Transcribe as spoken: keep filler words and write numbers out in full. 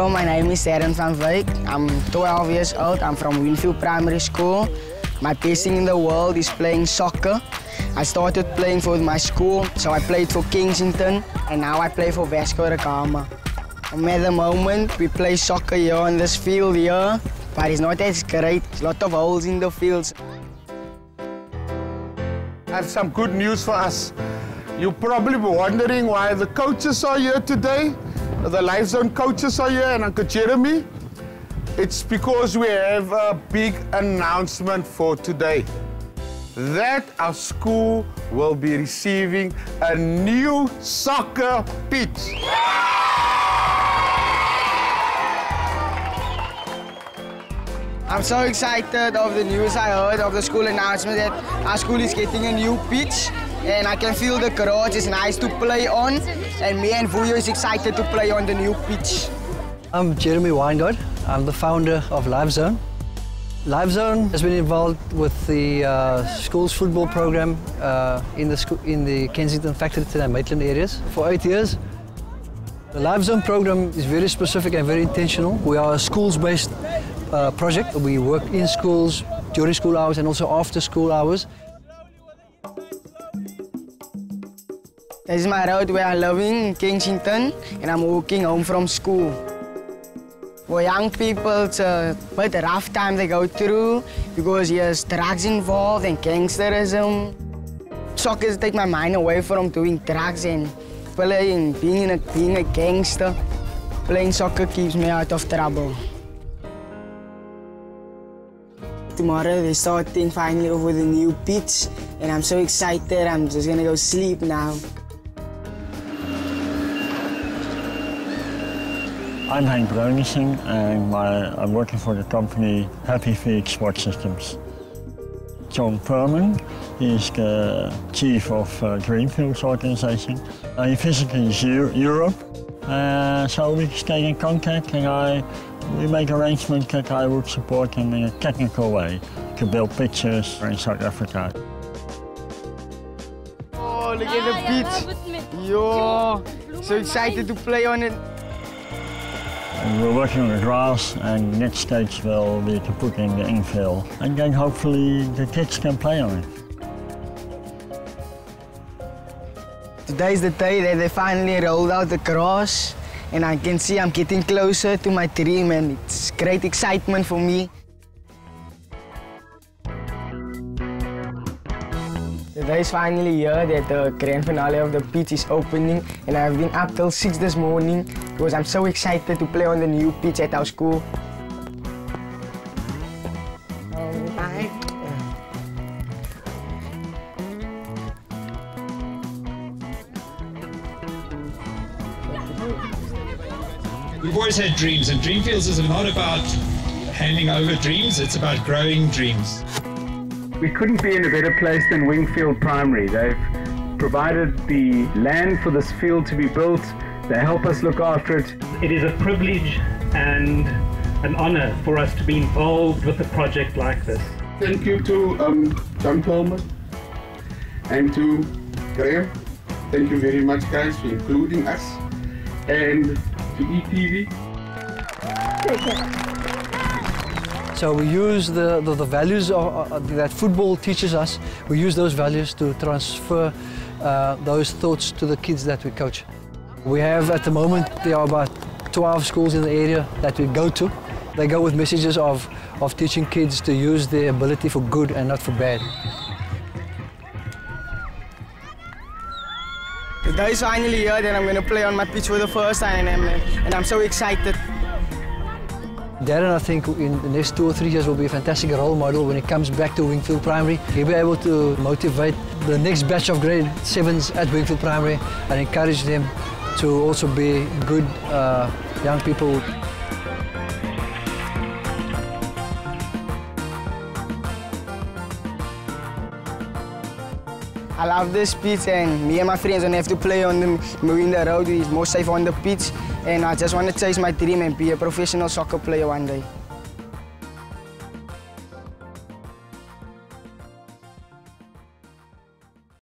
Hello, my name is Darren van Wyk. I'm twelve years old. I'm from Winfield Primary School. My best thing in the world is playing soccer. I started playing for my school, so I played for Kensington, and now I play for Vasco da Gama. And at the moment, we play soccer here on this field here, but it's not as great. There's a lot of holes in the fields. I have some good news for us. You're probably wondering why the coaches are here today. The Life Zone coaches are here and Uncle Jeremy. It's because we have a big announcement for today. That our school will be receiving a new soccer pitch. I'm so excited of the news I heard of the school announcement that our school is getting a new pitch, and I can feel the garage is nice to play on, and me and Vuyo is excited to play on the new pitch. I'm Jeremy Weingart. I'm the founder of Life Zone. Life Zone has been involved with the uh, school's football program uh, in, the in the Kensington, Factoryton and Maitland areas for eight years. The Life Zone program is very specific and very intentional. We are a schools-based uh, project. We work in schools during school hours and also after school hours. This is my road where I live in Kensington, and I'm walking home from school. For young people, it's a bit rough time they go through because there's drugs involved and gangsterism. Soccer takes my mind away from doing drugs and playing, being a, being a gangster. Playing soccer keeps me out of trouble. Tomorrow they're starting finally over the new pitch, and I'm so excited. I'm just gonna go sleep now. I'm Henk Breunissen, and my, I'm working for the company Happy Feet Sports Systems. John Perman is the chief of uh, Greenfield's organization. Uh, he visits Europe, uh, so we stay in contact, and I, we make arrangements that I would support him in a technical way to build pitches in South Africa. Oh, look at the pitch! Yo, so excited to play on it. And we're working on the grass, and next stage will be to put in the infill, and then hopefully the kids can play on it. Today's the day that they finally rolled out the grass, and I can see I'm getting closer to my dream, and it's great excitement for me. Today's finally here that the grand finale of the pitch is opening, and I've been up till six this morning because I'm so excited to play on the new pitch at our school. Bye. We've always had dreams, and Dreamfields is not about handing over dreams, it's about growing dreams. We couldn't be in a better place than Wingfield Primary. They've provided the land for this field to be built. They help us look after it. It is a privilege and an honor for us to be involved with a project like this. Thank you to um, John Perman and to Graham. Thank you very much, guys, for including us, and to E T V. So we use the, the, the values of, uh, that football teaches us, we use those values to transfer uh, those thoughts to the kids that we coach. We have at the moment, there are about twelve schools in the area that we go to. They go with messages of, of teaching kids to use their ability for good and not for bad. Today's finally here that I'm going to play on my pitch for the first time, and I'm, and I'm so excited. Darren, I think in the next two or three years will be a fantastic role model when he comes back to Wingfield Primary. He'll be able to motivate the next batch of grade sevens at Wingfield Primary and encourage them to also be good uh, young people. I love this pitch, and me and my friends don't have to play on the, in the road. It's more safe on the pitch, and I just want to chase my dream and be a professional soccer player one day.